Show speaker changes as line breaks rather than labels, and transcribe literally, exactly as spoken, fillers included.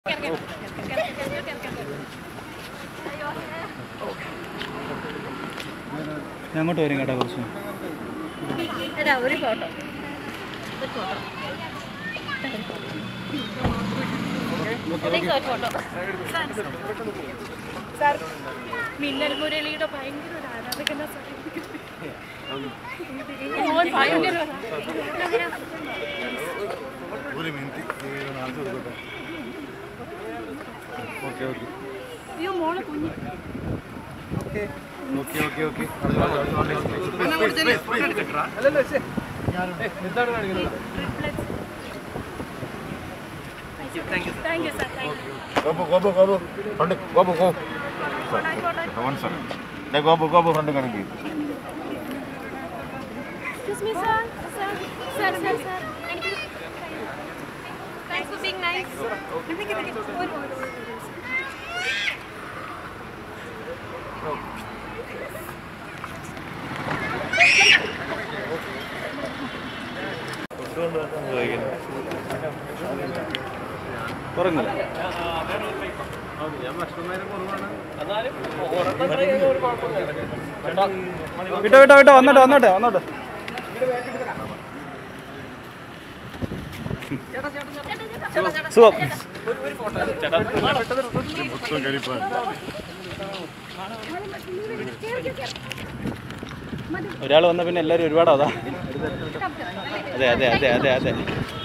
ഞാൻ അങ്ങോട്ട് വരും കേട്ടോ കുറച്ച്.
ഒരു ഫോട്ടോ സാർ മിന്നൽ മുരളിയുടെ ഭയങ്കര ഒരു ആരാധകനാ അയ്യോ മോളെ കുഞ്ഞ് thank you sir thank you
Gobo, gobo, gobo. Front, gobo, go. One sir. Now gobo, gobo, front kaniki.
Excuse me, sir. Sir, sir, sir, sir. Thank you. Thanks for being nice.
പറഞ്ഞില്ല വിട്ടോ വിട്ടോ വിട്ടോ വന്നോട്ടെ വന്നോട്ടെ വന്നോട്ടെ സുഖം. ഒരാൾ വന്ന പിന്നെ എല്ലാവരും ഒരുപാട് അതാ. അതെ അതെ അതെ അതെ അതെ